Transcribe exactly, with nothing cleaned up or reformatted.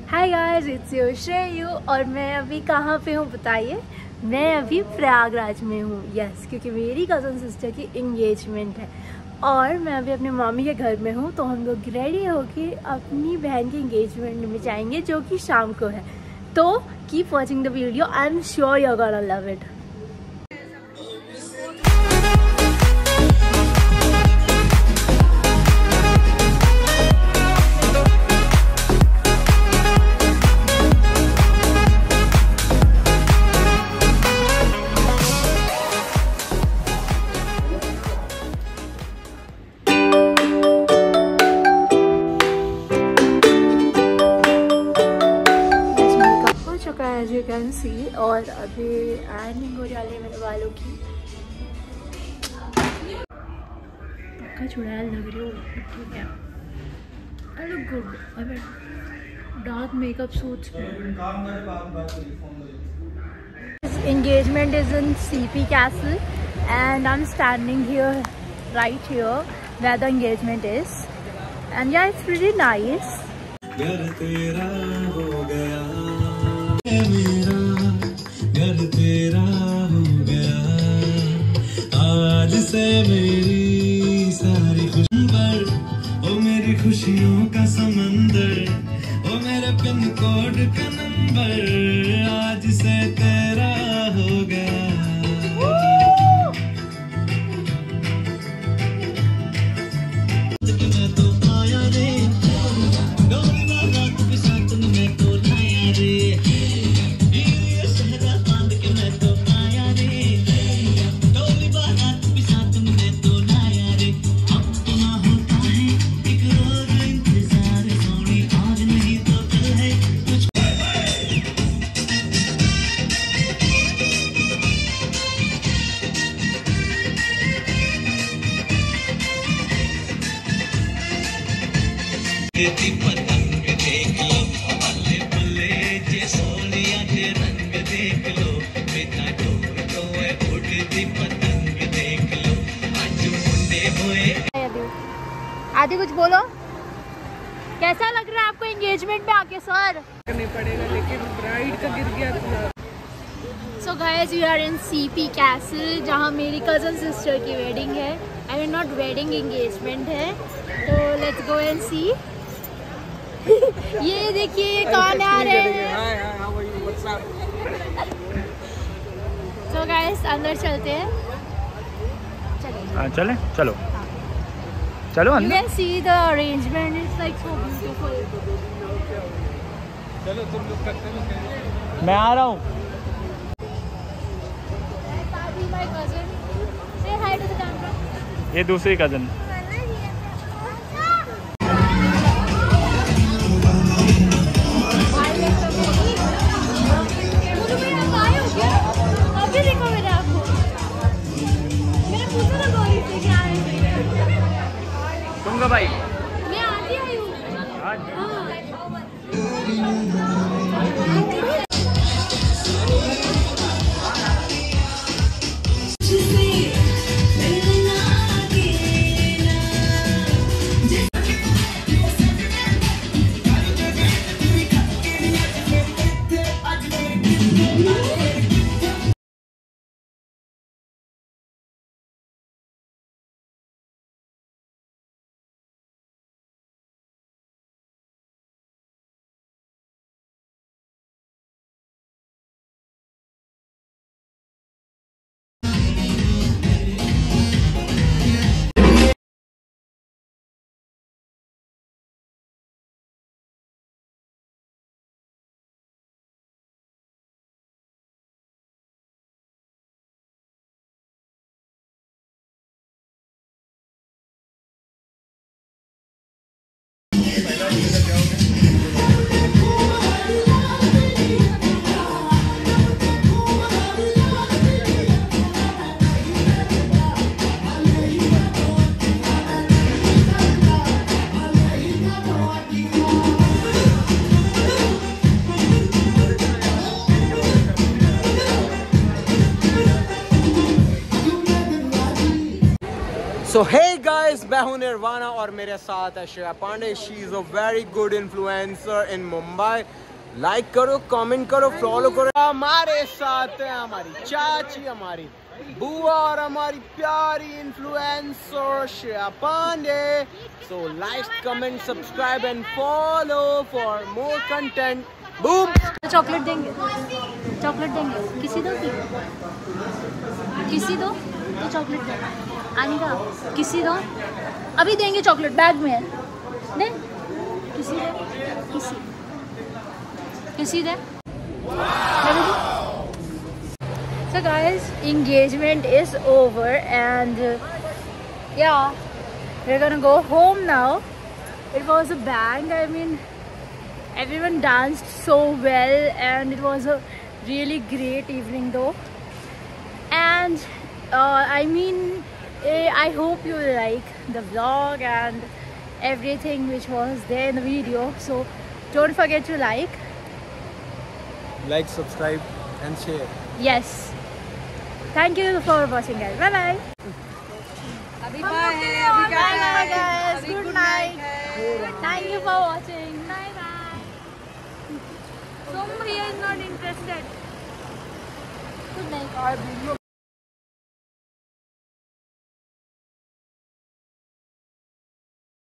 Hi guys, it's your Shreyu. और मैं अभी कहाँ पे हूँ बताइए? मैं अभी प्रयागराज में हूँ। यस, क्योंकि मेरी कज़न सिस्टर की इंगेजमेंट है और मैं अभी अपने मम्मी के घर में हूँ। तो हम लोग रेडी होके अपनी बहन की इंगेजमेंट में जाएंगे जो कि शाम को है। तो keep watching the video, I am sure you are gonna love it. As you can see, और अभी आयरनिंग हो रही है मेरे बालों की। पक्का चुड़ैल लग रही हो, ठीक है। I look good. अबे dark makeup suits. Engagement is in C P Castle and I'm standing here, right here, where the engagement is. And yeah, it's pretty nice. घर तेरा हो गया, मेरा घर तेरा हो गया, आज से मेरी सारी खुशियाँ, ओ मेरी खुशियों का समंदर, ओ मेरे पिन कोड का नंबर, आज से तेरा हो गया। पतंग देख लो, बल्ले बल्ले जे सोनिया के रंग देख लो, बेटा डोर तो है उड़ती पतंग देख लो, आज मुंडे होए। आदि कुछ बोलो, कैसा लग रहा है आपको एंगेजमेंट में आके? सर करने पड़ेगा, लेकिन ब्राइड का गिर गया था। So guys, we are in C P castle, जहाँ मेरी कज़न सिस्टर की वेडिंग है। I mean not wedding, engagement है। तो लेट्स गो एंड सी। ये देखिए कौन आ रहे हैं। तो गाइस अंदर चलते हैं। हाँ चले, चलो चलो अंदर। You can see the arrangement, it's like so beautiful. चलो तुम लोग करते हो, मैं आ रहा हूँ। My cousin, say hi to the camera. ये दूसरी कजन। भाई मैं आती आई हूँ। So hey guys, मैं हूं निर्वाणा और मेरे साथ है Shreya Pandey. She is a very good influencer in Mumbai. Like करो, कमेंट करो, फॉलो करो. हमारे साथ है हमारी चाची, हमारी बुआ और हमारी प्यारी influencer Shreya Pandey. So like, comment, subscribe and follow for more content. Boom. Chocolate देंगे, चॉकलेट देंगे. किसी दो की किसी दो तो चॉकलेट दे. आनिका किसी दो. अभी देंगे चॉकलेट, बैग में है. दे किसी दे, किसी किसी दे. So guys, engagement is over and uh, yeah, we're gonna go home now. It was a bang. I mean, everyone danced so well and it was a really great evening though. And uh, I mean, eh, I hope you like the vlog and everything which was there in the video. So don't forget to like, like, subscribe and share. yes. Thank you for watching guys. Bye bye. अभी bye है, अभी क्या Bye bye है? guys. अभी Good good night. night है. Thank you for watching. Bye bye. Somebody is not interested. Good night.